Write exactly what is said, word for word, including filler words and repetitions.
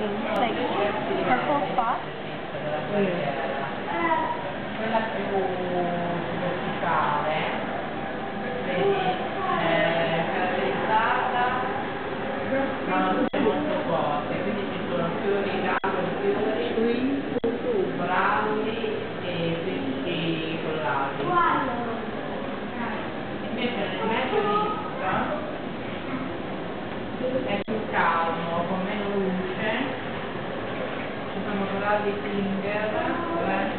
like purple spots. Quella più verticale, vedi, è caratterizzata da una luce molto forte, quindi ci sono fiori, fiori, fiori, browni e pesci collati. Invece nel mezzo vista è più calmo, con meno luce, ci sono colori Singer,